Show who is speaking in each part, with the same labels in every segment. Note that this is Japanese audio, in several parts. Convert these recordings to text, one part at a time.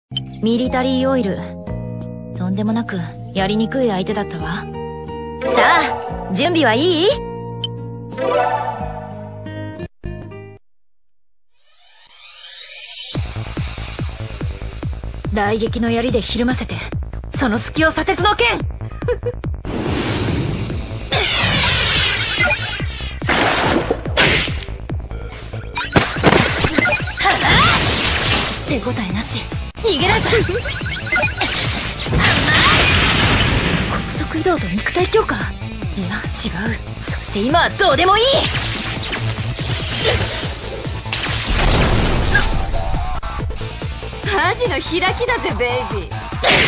Speaker 1: ミリタリーオイル。とんでもなくやりにくい相手だったわ。さあ、準備はいい？雷撃の槍でひるませて、その隙を砂鉄の剣手応えなし。逃げられた。高速移動と肉体強化？いや違う。そして今はどうでもいい。
Speaker 2: アジの開きだぜベイビー。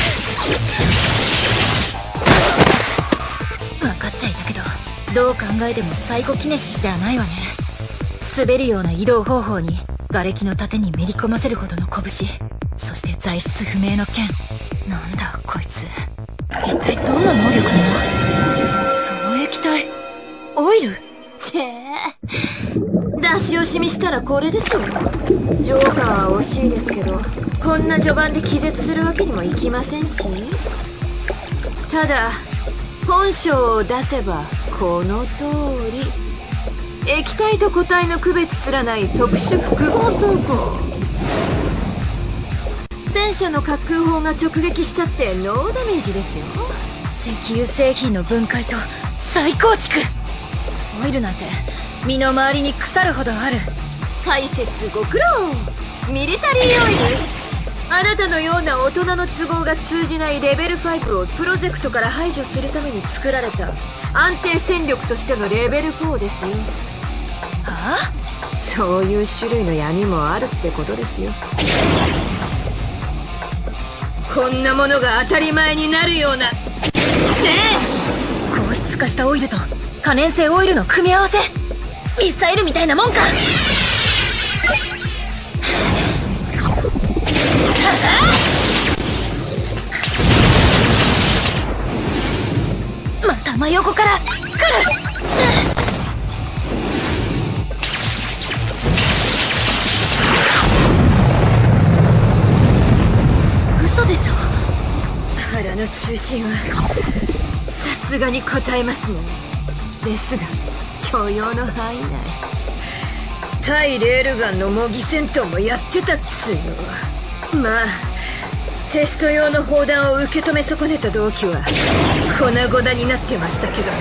Speaker 1: 分かっちゃいたけど、どう考えてもサイコキネシスじゃないわね。滑るような移動方法に瓦礫の盾にめり込ませるほどの拳、そして材質不明の剣。なんだこいつ、一体どんな能力なの？その液体オイル？
Speaker 2: チェー、出し惜しみしたらこれですよ。ジョーカーは惜しいですけど、こんな序盤で気絶するわけにもいきませんし。ただ本性を出せばこの通り、液体と固体の区別すらない特殊複合装甲。戦車の滑空砲が直撃したってノーダメージですよ。
Speaker 1: 石油製品の分解と再構築。オイルなんて身の回りに腐るほどある。
Speaker 2: 解説ご苦労。ミリタリーオイル。あなたのような大人の都合が通じないレベル5をプロジェクトから排除するために作られた安定戦力としてのレベル4ですよ。
Speaker 1: は
Speaker 2: あ？そういう種類の闇もあるってことですよ。こんなものが当たり前になるような。ね
Speaker 1: え！硬質化したオイルと可燃性オイルの組み合わせ、ミサイルみたいなもんか。また真横から来る。嘘でしょ。
Speaker 2: 腹の中心はさすがに答えますね。ですが許容の範囲内。対レールガンの模擬戦闘もやってたっつうの。まあテスト用の砲弾を受け止め損ねた同期は粉々になってましたけどね。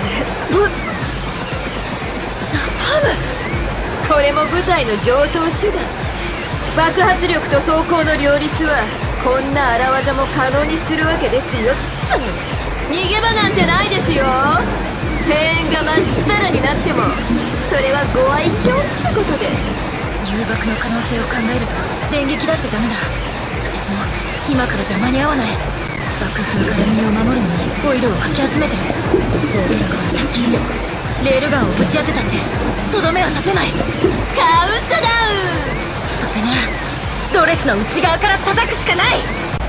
Speaker 1: ナパーム。
Speaker 2: これも部隊の上等手段。爆発力と装甲の両立はこんな荒技も可能にするわけですよ。逃げ場なんてないですよ。庭園がまっさらになってもそれはご愛嬌ってことで。
Speaker 1: 誘爆の可能性を考えると電撃だってダメだ。砂鉄も今からじゃ間に合わない。爆風から身を守るのにオイルをかき集めてる。防御力はさっき以上。レールガンをぶち当てたってとどめはさせない。
Speaker 2: カウントダウン。
Speaker 1: それならドレスの内側から叩くしかない。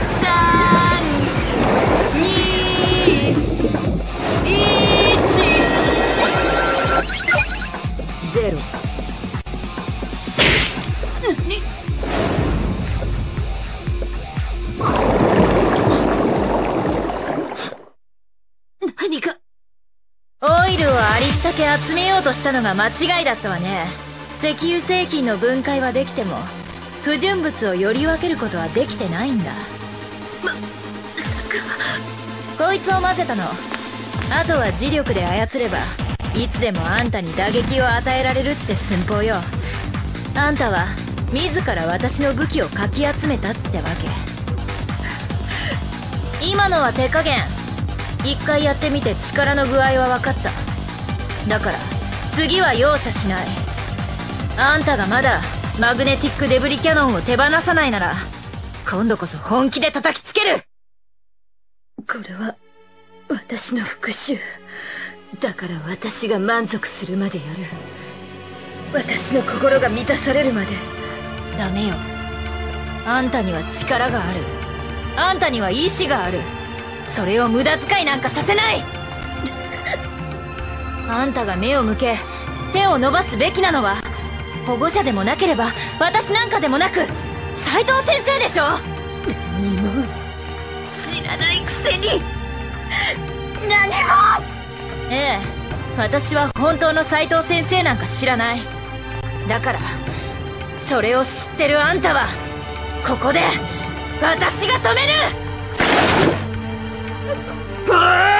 Speaker 2: 3、2、1、0。何か。
Speaker 1: オイルをありったけ集めようとしたのが間違いだったわね。石油製品の分解はできても不純物をより分けることはできてないんだ。こいつを混ぜたの。あとは磁力で操ればいつでもあんたに打撃を与えられるって寸法よ。あんたは自ら私の武器をかき集めたってわけ。今のは手加減。一回やってみて力の具合は分かった。だから次は容赦しない。あんたがまだマグネティックデブリキャノンを手放さないなら今度こそ本気で叩きつける。
Speaker 2: これは私の復讐だから、私が満足するまでやる。私の心が満たされるまで。
Speaker 1: ダメよ。あんたには力がある。あんたには意志がある。それを無駄遣いなんかさせない。あんたが目を向け手を伸ばすべきなのは保護者でもなければ私なんかでもなく斉藤先生でしょ。 思う？知らないくせに何も。ええ、私は本当の斉藤先生なんか知らない。だからそれを知ってるあんたはここで私が止める。うわー